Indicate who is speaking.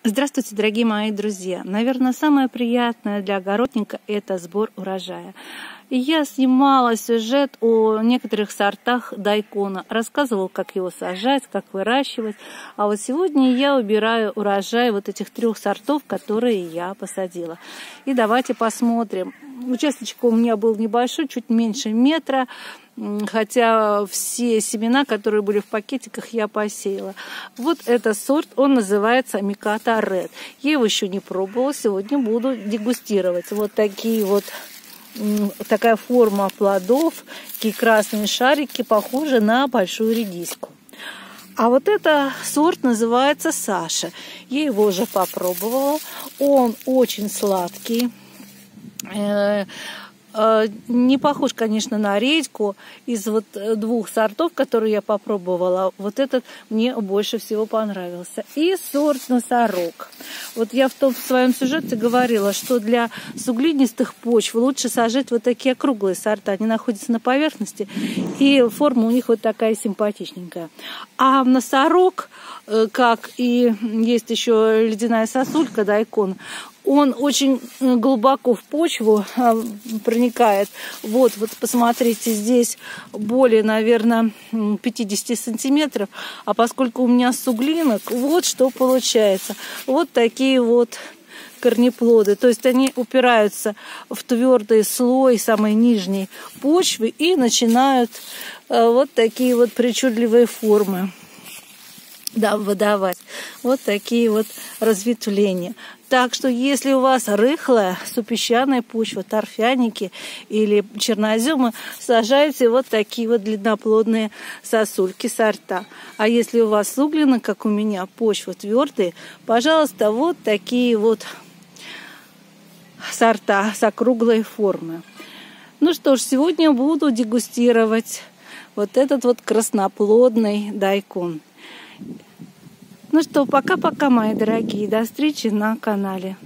Speaker 1: Здравствуйте, дорогие мои друзья! Наверное, самое приятное для огородника – это сбор урожая. И я снимала сюжет о некоторых сортах дайкона, рассказывала, как его сажать, как выращивать. А вот сегодня я убираю урожай вот этих 3 сортов, которые я посадила. И давайте посмотрим. Участочек у меня был небольшой, чуть меньше метра. Хотя все семена, которые были в пакетиках, я посеяла. Вот этот сорт, он называется Mikata Red. Я его еще не пробовала, сегодня буду дегустировать. Вот такие вот, такая форма плодов, такие красные шарики, похожи на большую редиску. А вот этот сорт называется Саша. Я его уже попробовала. Он очень сладкий. Не похож, конечно, на редьку. Из вот 2 сортов, которые я попробовала, вот этот мне больше всего понравился. И сорт Носорог. Вот я в своем сюжете говорила, что для суглинистых почв лучше сажать вот такие округлые сорта. Они находятся на поверхности, и форма у них вот такая симпатичненькая. А Носорог, как и есть еще ледяная сосулька, дайкон, он очень глубоко в почву проникает. Вот посмотрите, здесь более, наверное, 50 сантиметров. А поскольку у меня суглинок, вот что получается. Вот такие вот корнеплоды. То есть они упираются в твердый слой самой нижней почвы и начинают вот такие вот причудливые формы выдавать. Вот такие вот разветвления. Так что, если у вас рыхлая супесчаная почва, торфяники или черноземы, сажайте вот такие вот длинноплодные сосульки сорта. А если у вас суглина, как у меня, почва твердые, пожалуйста, вот такие вот сорта с округлой формы. Ну что ж, сегодня буду дегустировать вот этот вот красноплодный дайкон. Ну что, пока-пока, мои дорогие. До встречи на канале.